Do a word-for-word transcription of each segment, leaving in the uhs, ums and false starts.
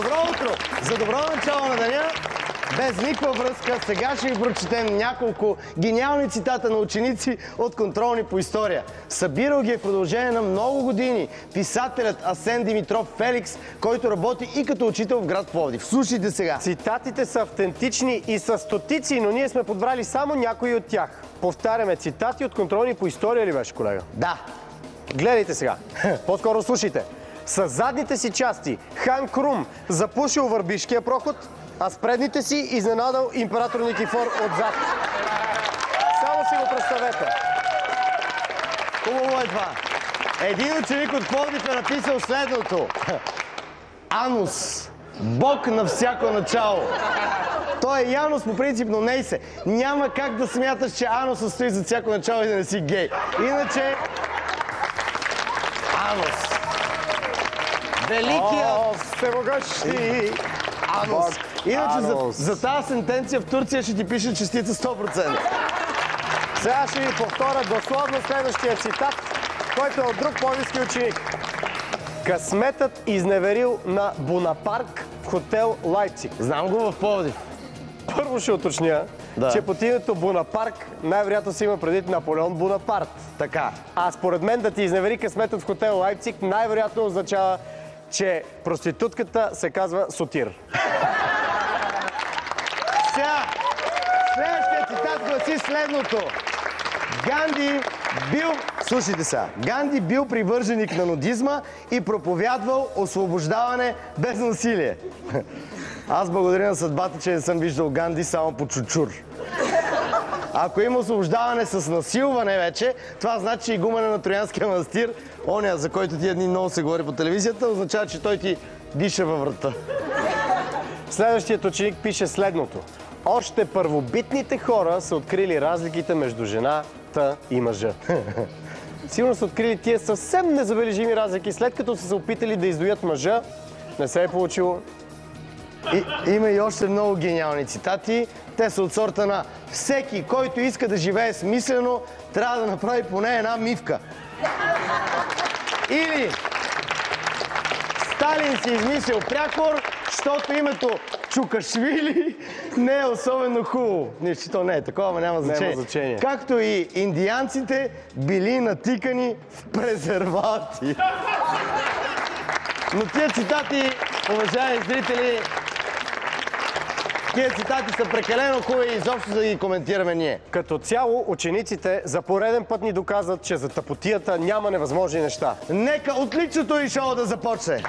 Добро утро! За добро начало на деня, без никаква връзка, сега ще ви прочетем няколко гениални цитата на ученици от контролни по история. Събирал ги е в продължение на много години писателят Асен Димитров Феликс, който работи и като учител в град Пловдив. Слушайте сега. Цитатите са автентични и са стотици, но ние сме подбрали само някои от тях. Повтаряме, цитати от контролни по история ли беше, колега? Да. Гледайте сега. По-скоро слушайте. С задните си части Хан Крум запушил Върбишкия проход, а с предните си изненадал император Никифор отзад. Само си го представете. Хубаво е това. Един ученик от Пловдив е написал следното. Анус. Бог на всяко начало. Той е Янус по принцип, но не се. Няма как да смяташ, че Анусът стои за всяко начало и да не си гей. Иначе... Анус. Великият... О, всемогъщи! Анус. Иначе за, за тази сентенция в Турция ще ти пише честица сто процента. Сега ще ви повторя дословно следващия цитат, който е от друг пловдивски ученик. Късметът изневерил на Бонапарк в хотел Лайпциг. Знам го в Пловдив. Първо ще уточня, да. че под името Бонапарк най-вероятно се има предвид Наполеон Бонапарт. Така. А според мен да ти изневери късметът в хотел Лайпциг най-вероятно означава, че проститутката се казва Сотир. Сега, следващия цитат гласи следното. Ганди бил, слушайте сега, Ганди бил привърженик на нудизма и проповядвал освобождаване без насилие. Аз благодаря на съдбата, че не съм виждал Ганди само по чучур. Ако има освобождаване с насилване вече, това значи, че игумене на Троянския манастир, оня, за който тия дни много се говори по телевизията, означава, че той ти диша във врата. Следващият ученик пише следното. Още първобитните хора са открили разликите между жената и мъжа. Сигурно са открили тия съвсем незабележими разлики, след като са се опитали да издоят мъжа, не се е получило. И, има и още много гениални цитати. Те са от сорта на всеки, който иска да живее смислено, трябва да направи поне една мивка. Или Сталин си измислил прякор, защото името Чукашвили не е особено хубаво. Нищо, то не е такова, но няма значение. Няма значение. Както и индианците били натикани в презервати. Но тия цитати, уважаеми зрители, тия цитати са прекалено хубави и изобщо да ги коментираме ние. Като цяло, учениците за пореден път ни доказват, че за тъпотията няма невъзможни неща. Нека отличното и шоу да започне!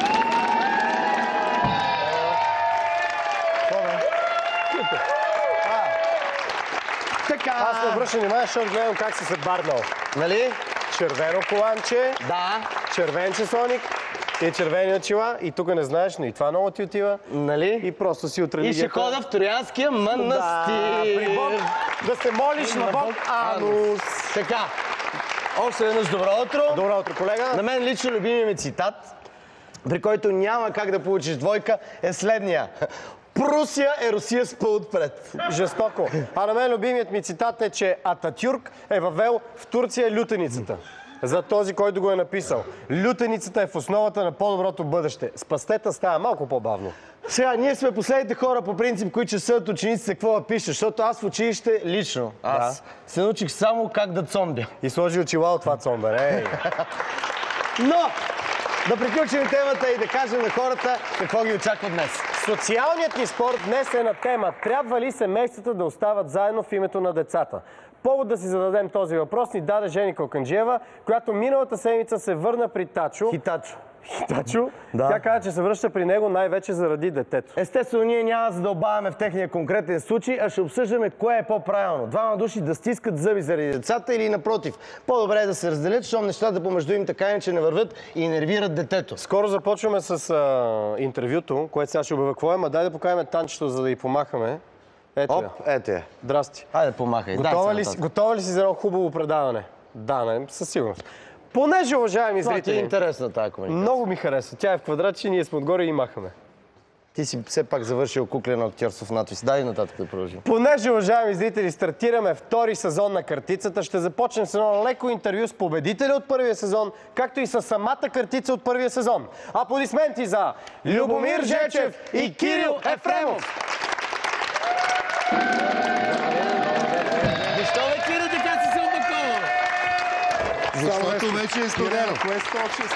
Така. Аз не обръщам внимание, защото гледам как си се барнал. Нали? Червено коланче, Да. червен часовник и червени очила. И тук не знаеш, но и това много ти отива. Нали? И просто си от И религията. ще хода в Троянския манастир. Да, при Бог. Да се молиш на Бог Анус. Така. Още веднъж добро утро. Добро утро, колега. На мен лично любимият ми цитат, при който няма как да получиш двойка, е следния. Прусия е Русия с пъл отпред. Жестоко. А на мен любимият ми цитат е, че Ататюрк е въвел в Турция лютеницата. За този, който го е написал. Лютеницата е в основата на по-доброто бъдеще. С пастета става малко по-бавно. Сега, ние сме последните хора по принцип, които ще съдят учениците какво да пишат, защото аз в училище лично, аз да. се научих само как да цомбя. И сложи очила от това цомбер. Ей! Но да приключим темата и да кажем на хората какво ги очаква днес. Социалният ни спор днес е на тема: трябва ли семействата да остават заедно в името на децата? Повод да си зададем този въпрос ни даде Жени Калканджиева, която миналата седмица се върна при Тачо. Хитачо. Хитачо? Да. Тя каза, че се връща при него най-вече заради детето. Естествено, ние няма да задълбаваме в техния конкретен случай, а ще обсъждаме кое е по-правилно. Двама души да стискат зъби заради децата или напротив. По-добре е да се разделят, защото нещата помежду им така иначе не върват и нервират детето. Скоро започваме с а, интервюто, което сега ще обявя какво е, ма дай да покажем Танчето, за да й помахаме. Ето Оп, я. ето я. Здрасти. Хайде, помахай. Готова ли, си, готова ли си за едно хубаво предаване? Да, не, със сигурност. Понеже, уважаеми Това зрители, ти е интересна тази комуникация. много ми харесва. Тя е в квадратче, ние сме отгоре и махаме. Ти си все пак завършил куклено актьорство в надпис. Дай нататък да продължим. Понеже, уважаеми зрители, стартираме втори сезон на Картицата, ще започнем с едно леко интервю с победителя от първия сезон, както и с самата картица от първия сезон. Аплодисменти за Любомир Жечев и Кирил Ефремов! Защо бе, Киро, така си се обакова? Защото вече е студено. Кое е сто и шест?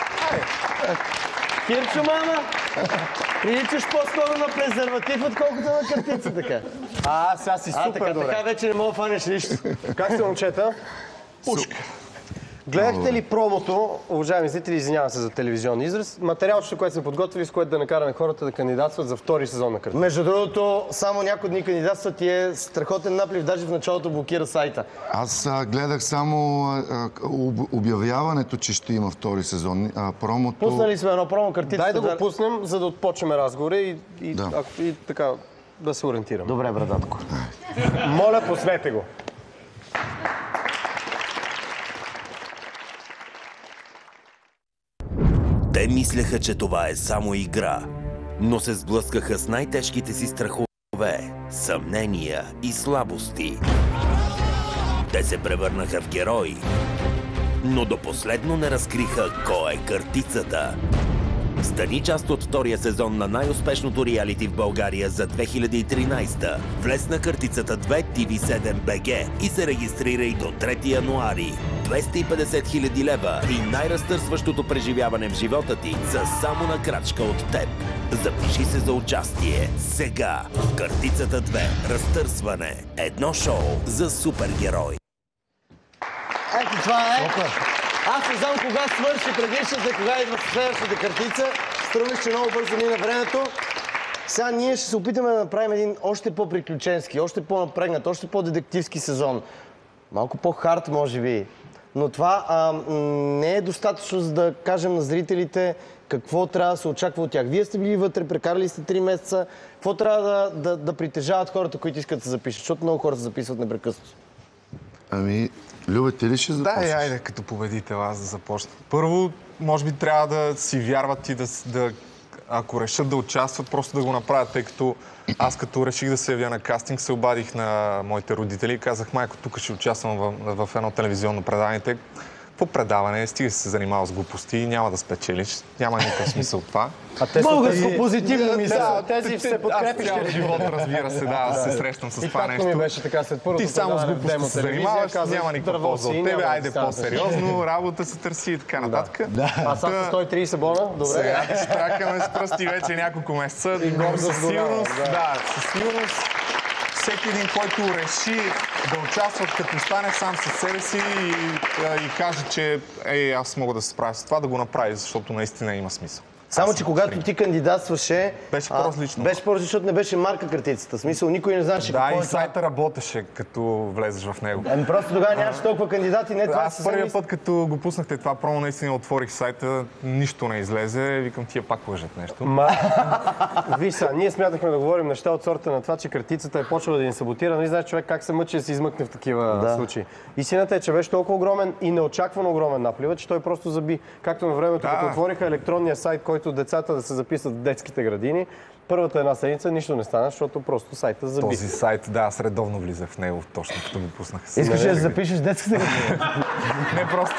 Кирчо, мама! Приличаш по-скоро на презерватив, отколкото на картица, така. А, сега си А, супер така, добре. така вече не мога да фанеш нищо. Как сте, момчета? Пушка. Гледахте ли промото, уважаеми зрители, извинявам се за телевизионен израз, материалчето, което сме подготвили, с което да накараме хората да кандидатстват за втори сезон на Картица? Между другото, само някои дни кандидатстват и е страхотен наплив, даже в началото блокира сайта. Аз а, гледах само а, об, обявяването, че ще има втори сезон. А, промото... Пуснали сме едно промо, картицата. Дай да го пуснем, за да отпочнем разговора и, и, Да. а, и така да се ориентираме. Добре, брататко. Моля, пуснете го. Те мислеха, че това е само игра, но се сблъскаха с най-тежките си страхове, съмнения и слабости. Те се превърнаха в герои, но до последно не разкриха кой е Картицата. Стани част от втория сезон на най-успешното реалити в България за две хиляди и тринадесета. Влез на Картицата две Ти Ви седем Би Джи и се регистрирай до трети януари. двеста и петдесет хиляди лева и най-разтърсващото преживяване в живота ти са само на крачка от теб. Запиши се за участие сега. Картицата две. Разтърсване. Едно шоу за супергерой. Ето това е. Аз не знам кога свърши предишната, кога идва следващата картица. Струва ми, че много бързо мина времето. Сега ние ще се опитаме да направим един още по-приключенски, още по-напрегнат, още по-детективски сезон. Малко по-хард, може би. Но това а, не е достатъчно, за да кажем на зрителите какво трябва да се очаква от тях. Вие сте били вътре, прекарали сте три месеца. Какво трябва да, да, да притежават хората, които искат да се запишат? Защото много хора се записват непрекъснато. Ами, Любе, ти ли ще започнеш? Да, айде като победител аз да започна. Първо, може би трябва да си вярват и да, да ако решат да участват, просто да го направят, тъй като аз като реших да се явя на кастинг, се обадих на моите родители и казах: майко, тук ще участвам в, в едно телевизионно предаване. По предаване, стига се занимава с глупости, няма да спечелиш, няма никакъв смисъл това. А те Българско и... позитивно мисля. Да, тези се подкрепиш. Аз цял живот, разбира се, да, да. се срещам с и това нещо. Ми беше така след първото Ти само с предаване в глупости Демо се занимаваш, телевизия, няма никаква дърво полза си, от тебе, няма айде да по-сериозно, работа се търси и така нататък. А сега сто и тридесет бона? Добре. Сега ти штракаме с пръсти вече няколко месеца. И гордост със сигурност, голяма, да. да, със сигурност всеки един, който реши да участва, като стане сам със себе си и, и каже, че ей, аз мога да се справя с това, да го направи, защото наистина има смисъл. Само, Аз че съм когато трин. ти кандидатстваше... Беше а, по-различно. Беше по-различно, защото не беше марка картицата. В смисъл, никой не знаеше Да, какво и е това. сайта работеше, като влезеш в него. Ами просто тогава нямаше толкова кандидати, не това Аз се първия замисля. път, като го пуснахте това промо, наистина отворих сайта, нищо не излезе. Викам, тия пак лъжат нещо. Ма... Виж сега, ние смятахме да говорим неща от сорта на това, че картицата е почвала да ни саботира, но и знаеш човек как се мъчи да се измъкне в такива Да. случаи. Истината е, че беше толкова огромен и неочаквано огромен наплива, че той просто заби. Както на времето, Да. като отвориха електронния сайт, който децата да се записват в детските градини, първата една седмица нищо не стана, защото просто сайта заби. Този сайт, да, аз редовно влизах в него, точно като го пуснаха. Искаш ли да запишеш детската градина? Не, просто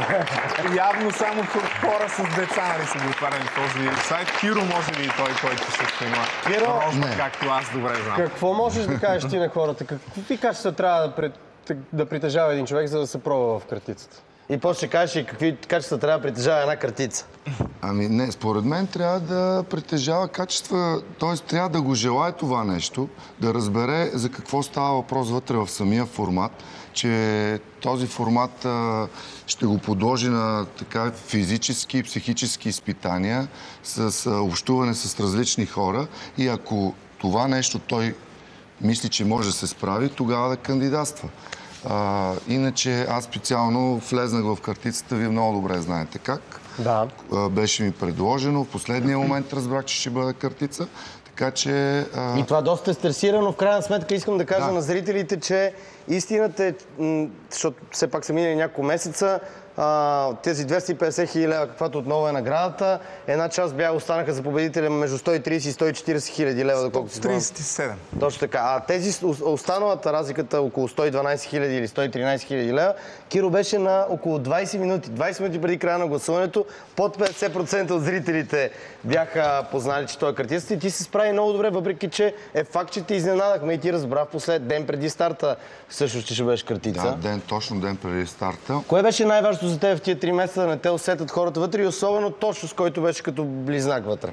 явно само хора с деца нали са го отваряли този сайт. Киро може би и той, който също има Киро? рожба, Не. както аз добре знам. Какво можеш да кажеш ти на хората? Какви качества трябва да, пред... да притежава един човек, за да се пробва в картицата? И после ще кажеш и какви качества трябва да притежава една картица. Ами не, според мен трябва да притежава качества, т.е. трябва да го желае това нещо, да разбере за какво става въпрос вътре в самия формат, че този формат а, ще го подложи на така физически и психически изпитания с а, общуване с различни хора и ако това нещо той мисли, че може да се справи, тогава да кандидатства. А, иначе аз специално влезнах в картицата, вие много добре знаете как. Да. А, беше ми предложено, в последния момент разбрах, че ще бъде картица, така че... А... И това доста е стресирано. В крайна сметка искам да кажа Да. на зрителите, че истината е, м, защото все пак са минали няколко месеца, а, тези двеста и петдесет хиляди лева, каквато отново е наградата, една част бяха останаха за победителя между сто и тридесет и сто и четиридесет хиляди лева, доколкото си спомням. тридесет и седем. Точно така. А тези останалата разликата около сто и дванадесет хиляди или сто и тринадесет хиляди лева, Киро беше на около двадесет минути. двадесет минути преди края на гласуването, под петдесет процента от зрителите бяха познали, че той е картиста и ти се справи много добре, въпреки че е факт, че те изненадахме и ти разбра в послед ден преди старта също, че ще беше картица. Да, ден, точно ден преди старта. Кое беше най-важното за теб в тия три месеца да не те усетят хората вътре и особено точно с който беше като близнак вътре?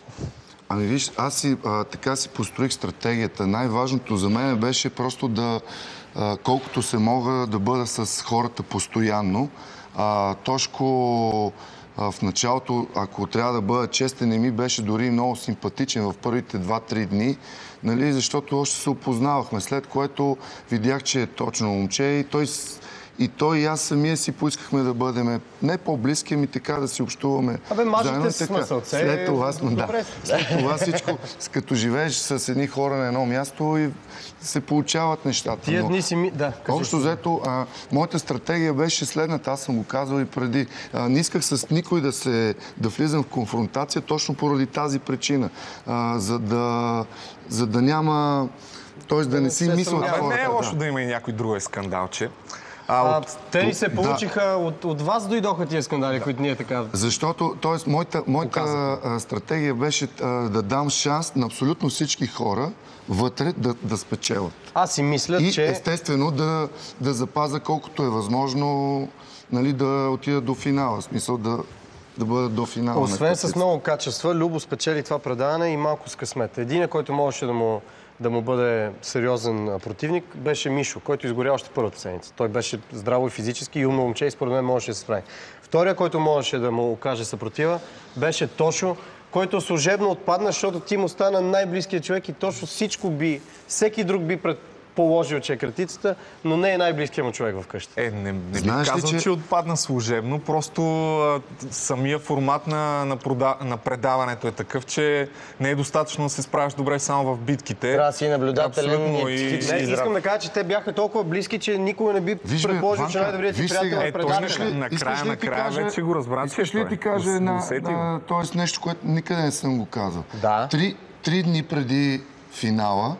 Ами виж, аз си, а, така си построих стратегията. Най-важното за мен беше просто да, а, колкото се мога, да бъда с хората постоянно. А, Тошко а, в началото, ако трябва да бъда честен, не ми беше дори много симпатичен в първите два-три дни, нали, защото още се опознавахме, след което видях, че е точно момче и той... И той и аз самия си поискахме да бъдем не по-близки, ами така да си общуваме. Абе, мажете с смисълце. След това, да, след това всичко, като живееш с едни хора на едно място и се получават нещата. Тия дни си ми... Да, общо взето, а, моята стратегия беше следната, аз съм го казал и преди. А, не исках с никой да, се, да влизам в конфронтация, точно поради тази причина. А, за, да, за да няма... Тоест да не си мислят хората. Не е лошо да. да има и някой друг скандалче. А, от... Те ни се получиха, да. от, от вас дойдоха тия скандали, да. които ние така... Защото, т.е. моята, моята а, стратегия беше а, да дам шанс на абсолютно всички хора вътре да, да спечелят. Аз си мисля, и, че... естествено да, да запазя колкото е възможно, нали, да отида до финала. В смисъл да, да бъдат до финала. Освен с много качества, Любо спечели това предаване и малко с късмет. Един, който можеше да му... да му бъде сериозен противник, беше Мишо, който изгоря още първата седмица. Той беше здраво и физически и умно момче и според мен можеше да се справи. Втория, който можеше да му окаже съпротива, беше Тошо, който служебно отпадна, защото ти му стана най-близкият човек и точно всичко би, всеки друг би предположил, че е кратицата, но не е най-близкият му човек вкъщи. Е, не, не бих казал, че... че отпадна служебно, просто а, самия формат на, на, прода... на предаването е такъв, че не е достатъчно да се справиш добре само в битките. Трябва да си наблюдателен и психически и... Искам да кажа, че те бяха толкова близки, че никой не би Виж, предположил, че най-добрият ти приятел е предавателен. Накрая, накрая вече го разбра, че искаш ли ти кажа на, т.е. нещо, което никъде не съм го казал. Да. Три, три дни преди финала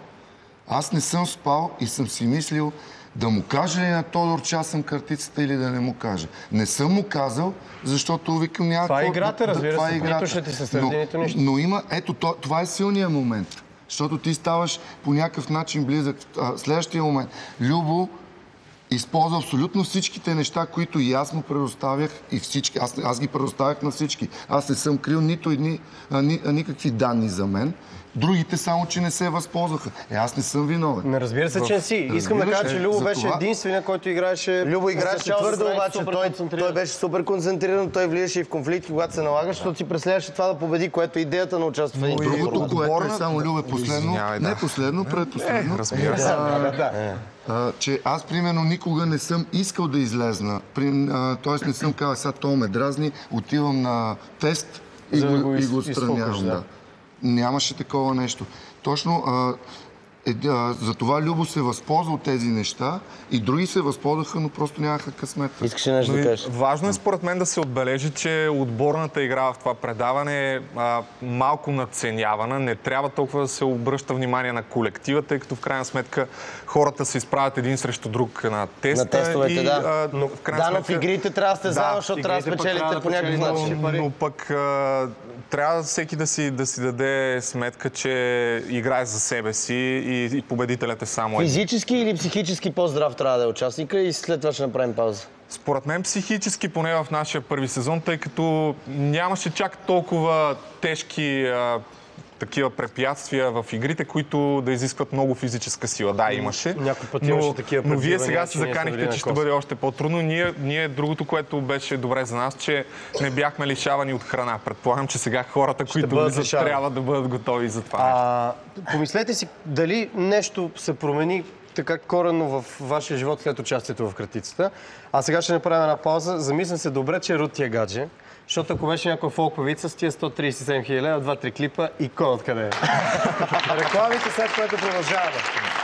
аз не съм спал и съм си мислил да му кажа ли на Тодор, че аз съм картицата или да не му кажа. Не съм му казал, защото викам някакво... Това е играта, разбира се. Нито ще ти се сърди, нито нищо. Но има, ето, това е силният момент. Защото ти ставаш по някакъв начин близък. Следващия момент. Любо използва абсолютно всичките неща, които и аз му предоставях и всички. Аз, аз ги предоставях на всички. Аз не съм крил нито едни, а, ни, а, никакви данни за мен. Другите само, че не се възползваха. Е, аз не съм виновен. Не, разбира се, че не си. Искам да кажа, че Любо беше това... единствения, който играеше... Любо играеше твърдо, обаче той, той беше супер концентриран, той влияше и в конфликти, когато се налага, защото си преследваше това да победи, което е идеята на участване. Но другото, което е само Любо последно, не последно, предпоследно. Е, разбира се. А, а, че аз, примерно, никога не съм искал да излезна. Тоест не съм казал, сега то ме дразни, отивам на тест и го, го, и го отстранявам. Да. Нямаше такова нещо. Точно а, е, а, за това Любо се възползва от тези неща и други се възползваха, но просто нямаха късмет. Искаш нещо да кажеш? Важно е според мен да се отбележи, че отборната игра в това предаване е а, малко надценявана. Не трябва толкова да се обръща внимание на колектива, тъй като в крайна сметка хората се изправят един срещу друг на теста. На тестовете, и, да. А, но, в крайна да, сметка... но в игрите трябва да сте заедно, защото трябва да спечелите по някакъв начин. Но, но пък а, трябва всеки да си, да си даде сметка, че играе за себе си и, и победителят е само един. Физически или психически по-здрав трябва да е участника и след това ще направим пауза? Според мен психически, поне в нашия първи сезон, тъй като нямаше чак толкова тежки а, такива препятствия в игрите, които да изискват много физическа сила. Да, имаше. Някой път имаше такива. Но вие сега се заканихте, че ще бъде още по-трудно. Ние, ние другото, което беше добре за нас, че не бяхме лишавани от храна. Предполагам, че сега хората, ще които влизат, трябва да бъдат готови за това. А, помислете си дали нещо се промени така коренно в вашия живот след участието в кратицата. А сега ще направим една пауза. Замислям се добре, че Рут ти е гадже. Защото ако беше някоя фолк певица с тия сто тридесет и седем хиляди лева, два-три клипа, икон откъде е. Рекламите, след което продължаваме.